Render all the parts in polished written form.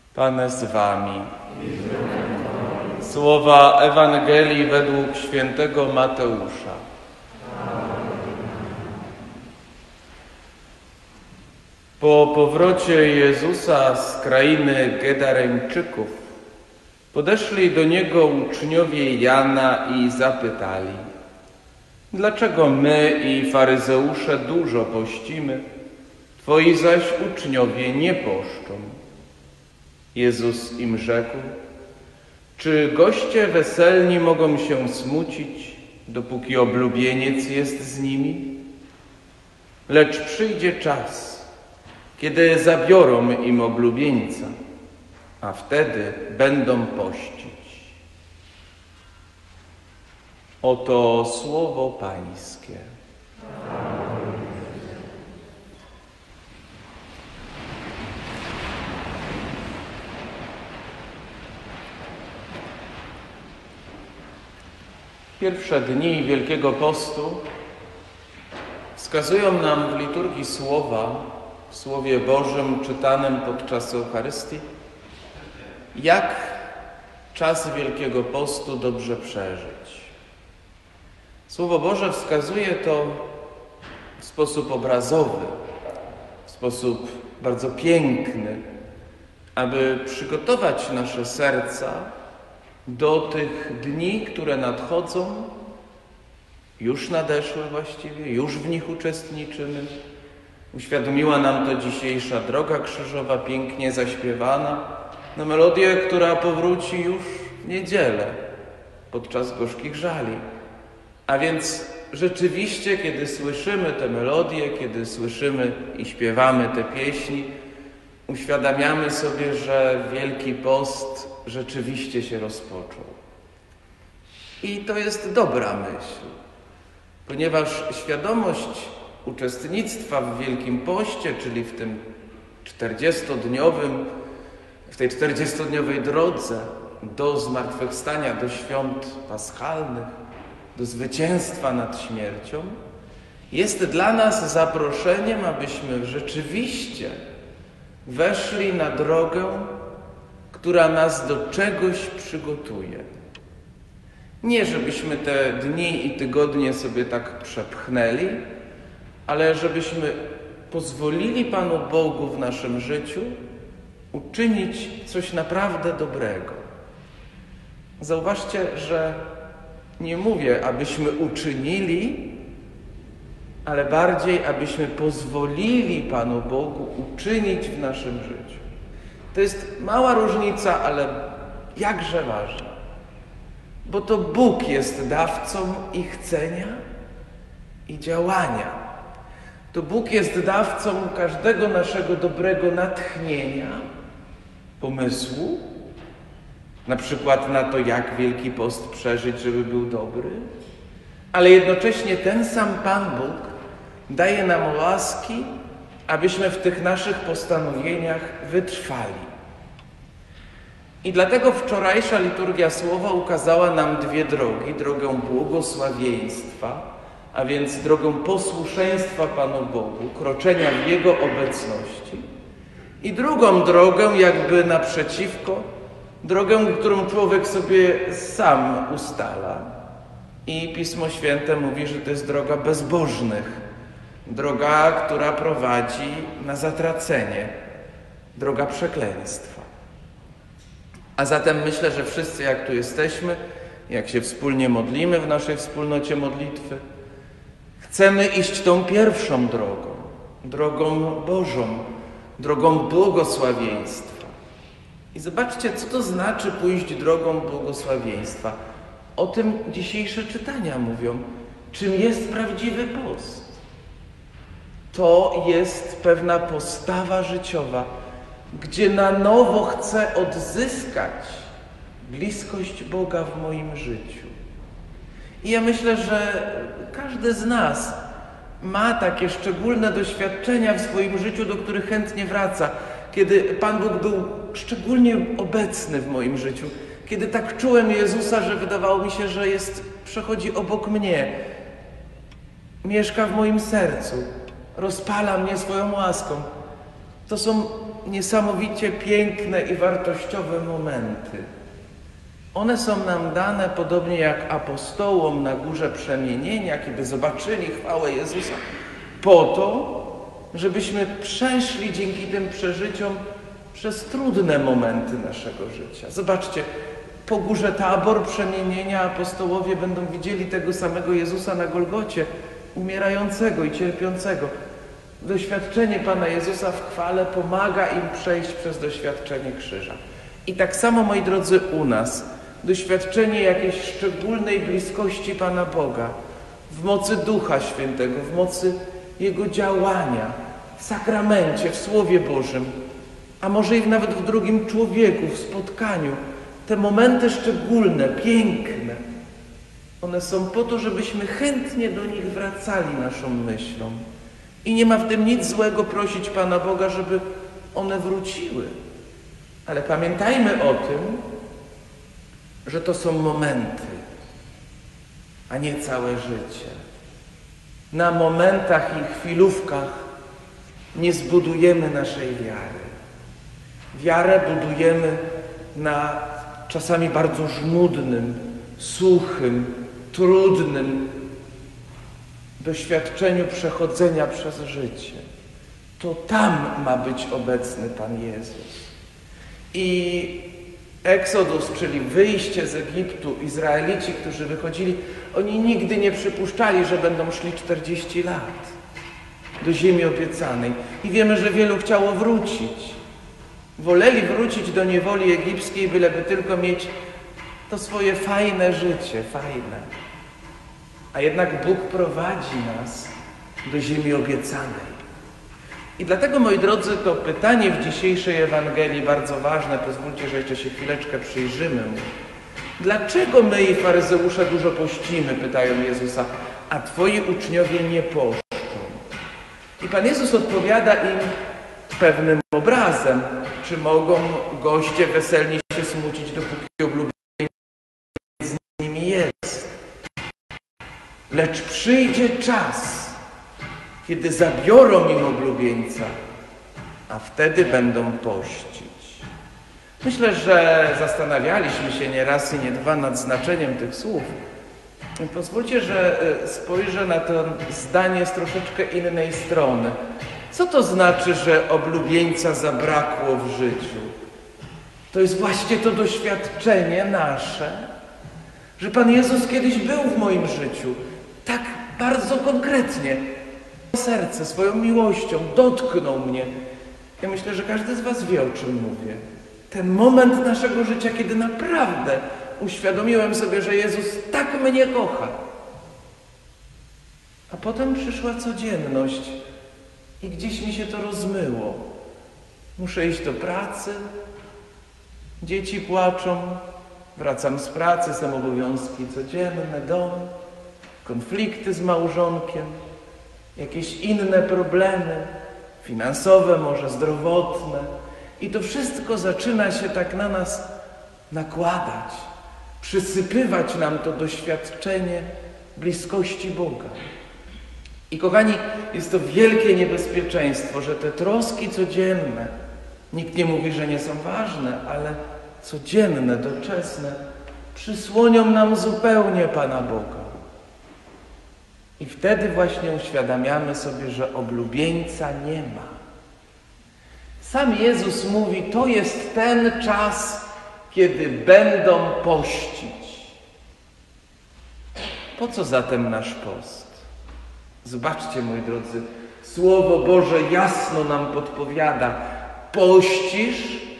Pan z wami. Słowa Ewangelii według świętego Mateusza. Po powrocie Jezusa z krainy Gedareńczyków podeszli do Niego uczniowie Jana i zapytali: dlaczego my i faryzeusze dużo pościmy, Twoi zaś uczniowie nie poszczą? Jezus im rzekł: czy goście weselni mogą się smucić, dopóki oblubieniec jest z nimi? Lecz przyjdzie czas, kiedy zabiorą im oblubieńca, a wtedy będą pościć. Oto słowo Pańskie. Pierwsze dni Wielkiego Postu wskazują nam w liturgii słowa, w Słowie Bożym czytanym podczas Eucharystii, jak czas Wielkiego Postu dobrze przeżyć. Słowo Boże wskazuje to w sposób obrazowy, w sposób bardzo piękny, aby przygotować nasze serca do tych dni, które nadchodzą, już nadeszły właściwie, już w nich uczestniczymy. Uświadomiła nam to dzisiejsza droga krzyżowa, pięknie zaśpiewana, na melodię, która powróci już w niedzielę, podczas gorzkich żali. A więc rzeczywiście, kiedy słyszymy te melodie, kiedy słyszymy i śpiewamy te pieśni, uświadamiamy sobie, że Wielki Post rzeczywiście się rozpoczął. I to jest dobra myśl, ponieważ świadomość uczestnictwa w Wielkim Poście, czyli w tym 40-dniowej drodze do zmartwychwstania, do świąt paschalnych, do zwycięstwa nad śmiercią, jest dla nas zaproszeniem, abyśmy rzeczywiście weszli na drogę, która nas do czegoś przygotuje. Nie żebyśmy te dni i tygodnie sobie tak przepchnęli, ale żebyśmy pozwolili Panu Bogu w naszym życiu uczynić coś naprawdę dobrego. Zauważcie, że nie mówię, abyśmy uczynili, ale bardziej, abyśmy pozwolili Panu Bogu uczynić w naszym życiu. To jest mała różnica, ale jakże ważna. Bo to Bóg jest dawcą i chcenia, i działania. To Bóg jest dawcą każdego naszego dobrego natchnienia, pomysłu, na przykład na to, jak Wielki Post przeżyć, żeby był dobry, ale jednocześnie ten sam Pan Bóg daje nam łaski, abyśmy w tych naszych postanowieniach wytrwali. I dlatego wczorajsza liturgia Słowa ukazała nam dwie drogi. Drogę błogosławieństwa, a więc drogę posłuszeństwa Panu Bogu, kroczenia w Jego obecności, i drugą drogę jakby naprzeciwko, drogę, którą człowiek sobie sam ustala. I Pismo Święte mówi, że to jest droga bezbożnych, droga, która prowadzi na zatracenie, droga przekleństwa. A zatem myślę, że wszyscy, jak tu jesteśmy, jak się wspólnie modlimy w naszej wspólnocie modlitwy, chcemy iść tą pierwszą drogą, drogą Bożą, drogą błogosławieństwa. I zobaczcie, co to znaczy pójść drogą błogosławieństwa. O tym dzisiejsze czytania mówią. Czym jest prawdziwy post? To jest pewna postawa życiowa, gdzie na nowo chcę odzyskać bliskość Boga w moim życiu. I ja myślę, że każdy z nas ma takie szczególne doświadczenia w swoim życiu, do których chętnie wraca. Kiedy Pan Bóg był szczególnie obecny w moim życiu, kiedy tak czułem Jezusa, że wydawało mi się, że przechodzi obok mnie, mieszka w moim sercu, rozpala mnie swoją łaską. To są niesamowicie piękne i wartościowe momenty. One są nam dane podobnie jak apostołom na Górze Przemienienia, kiedy zobaczyli chwałę Jezusa, po to, żebyśmy przeszli dzięki tym przeżyciom przez trudne momenty naszego życia. Zobaczcie, po Górze Tabor Przemienienia apostołowie będą widzieli tego samego Jezusa na Golgocie, umierającego i cierpiącego. Doświadczenie Pana Jezusa w chwale pomaga im przejść przez doświadczenie krzyża. I tak samo, moi drodzy, u nas doświadczenie jakiejś szczególnej bliskości Pana Boga w mocy Ducha Świętego, w mocy Jego działania, w sakramencie, w Słowie Bożym, a może i nawet w drugim człowieku, w spotkaniu. Te momenty szczególne, piękne, one są po to, żebyśmy chętnie do nich wracali naszą myślą. I nie ma w tym nic złego prosić Pana Boga, żeby one wróciły. Ale pamiętajmy o tym, że to są momenty, a nie całe życie. Na momentach i chwilówkach nie zbudujemy naszej wiary. Wiarę budujemy na czasami bardzo żmudnym, suchym, trudnym doświadczeniu przechodzenia przez życie. To tam ma być obecny Pan Jezus. I Exodus, czyli wyjście z Egiptu, Izraelici, którzy wychodzili, oni nigdy nie przypuszczali, że będą szli 40 lat do ziemi obiecanej. I wiemy, że wielu chciało wrócić. Woleli wrócić do niewoli egipskiej, byleby tylko mieć to swoje fajne życie, fajne. A jednak Bóg prowadzi nas do ziemi obiecanej. I dlatego, moi drodzy, to pytanie w dzisiejszej Ewangelii bardzo ważne. Pozwólcie, że jeszcze się chwileczkę przyjrzymy mu. Dlaczego my i faryzeusze dużo pościmy, pytają Jezusa, a twoi uczniowie nie poszczą? I Pan Jezus odpowiada im pewnym obrazem. Czy mogą goście weselnie się smucić, dopóki oblubieńca z nimi jest? Lecz przyjdzie czas, kiedy zabiorą im oblubieńca, a wtedy będą pościć. Myślę, że zastanawialiśmy się nie raz i nie dwa nad znaczeniem tych słów. Pozwólcie, że spojrzę na to zdanie z troszeczkę innej strony. Co to znaczy, że oblubieńca zabrakło w życiu? To jest właśnie to doświadczenie nasze, że Pan Jezus kiedyś był w moim życiu, tak bardzo konkretnie. Serce swoją miłością dotknął mnie. Ja myślę, że każdy z was wie, o czym mówię. Ten moment naszego życia, kiedy naprawdę uświadomiłem sobie, że Jezus tak mnie kocha. A potem przyszła codzienność i gdzieś mi się to rozmyło. Muszę iść do pracy, dzieci płaczą, wracam z pracy, są obowiązki codzienne, dom, konflikty z małżonkiem, jakieś inne problemy, finansowe, może zdrowotne. I to wszystko zaczyna się tak na nas nakładać, przysypywać nam to doświadczenie bliskości Boga. I kochani, jest to wielkie niebezpieczeństwo, że te troski codzienne, nikt nie mówi, że nie są ważne, ale codzienne, doczesne, przysłonią nam zupełnie Pana Boga. I wtedy właśnie uświadamiamy sobie, że oblubieńca nie ma. Sam Jezus mówi, to jest ten czas, kiedy będą pościć. Po co zatem nasz post? Zobaczcie, moi drodzy, Słowo Boże jasno nam podpowiada. Pościsz,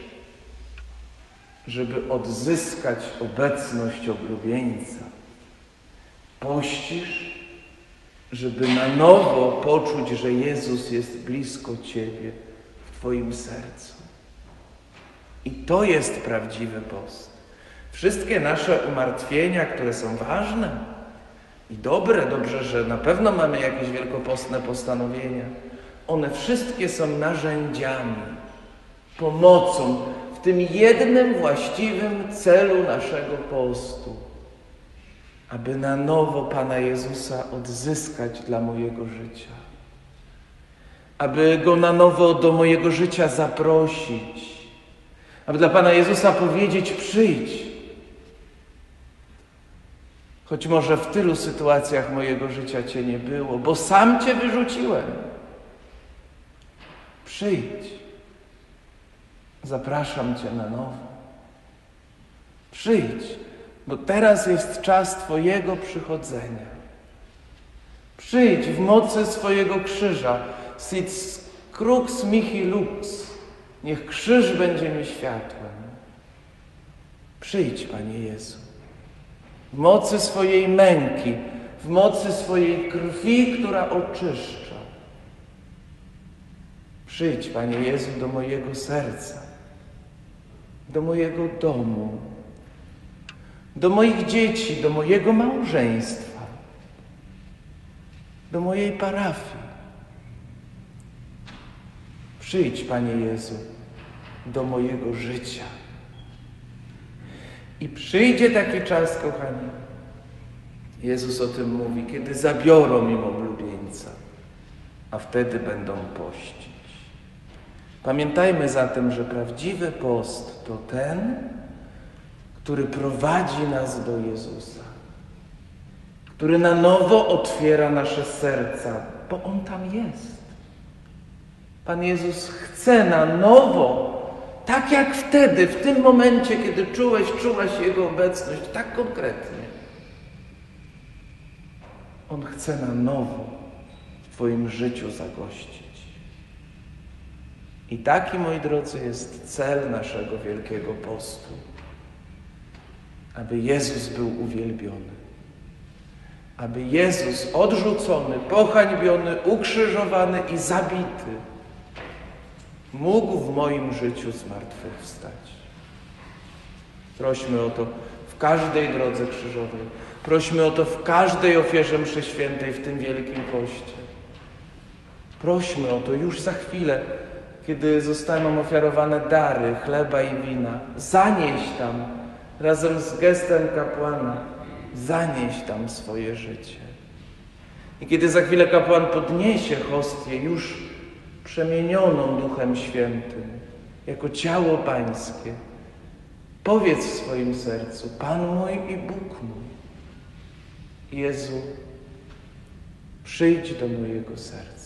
żeby odzyskać obecność oblubieńca. Pościsz, żeby na nowo poczuć, że Jezus jest blisko ciebie, w twoim sercu. I to jest prawdziwy post. Wszystkie nasze umartwienia, które są ważne i dobre, dobrze, że na pewno mamy jakieś wielkopostne postanowienia, one wszystkie są narzędziami, pomocą w tym jednym właściwym celu naszego postu, aby na nowo Pana Jezusa odzyskać dla mojego życia. aby Go na nowo do mojego życia zaprosić, aby dla Pana Jezusa powiedzieć: przyjdź. Choć może w tylu sytuacjach mojego życia Cię nie było, bo sam Cię wyrzuciłem. Przyjdź. Zapraszam Cię na nowo. Przyjdź, bo teraz jest czas Twojego przychodzenia. Przyjdź w mocy swojego krzyża. Sit crux mihi lux. Niech krzyż będzie mi światłem. Przyjdź, Panie Jezu. W mocy swojej męki, w mocy swojej krwi, która oczyszcza. Przyjdź, Panie Jezu, do mojego serca, do mojego domu, do moich dzieci, do mojego małżeństwa, do mojej parafii. Przyjdź, Panie Jezu, do mojego życia. I przyjdzie taki czas, kochani, Jezus o tym mówi, kiedy zabiorą im oblubieńca, a wtedy będą pościć. Pamiętajmy zatem, że prawdziwy post to ten, który prowadzi nas do Jezusa, który na nowo otwiera nasze serca, bo On tam jest. Pan Jezus chce na nowo, tak jak wtedy, w tym momencie, kiedy czułaś Jego obecność, tak konkretnie. On chce na nowo w Twoim życiu zagościć. I taki, moi drodzy, jest cel naszego Wielkiego Postu. Aby Jezus był uwielbiony. Aby Jezus odrzucony, pohańbiony, ukrzyżowany i zabity mógł w moim życiu zmartwychwstać. Prośmy o to w każdej drodze krzyżowej. Prośmy o to w każdej ofierze mszy świętej w tym Wielkim Poście. Prośmy o to już za chwilę, kiedy zostaną ofiarowane dary chleba i wina. Zanieś tam, razem z gestem kapłana, zanieś tam swoje życie. I kiedy za chwilę kapłan podniesie hostię, już przemienioną Duchem Świętym, jako ciało Pańskie, powiedz w swoim sercu: Pan mój i Bóg mój. Jezu, przyjdź do mojego serca.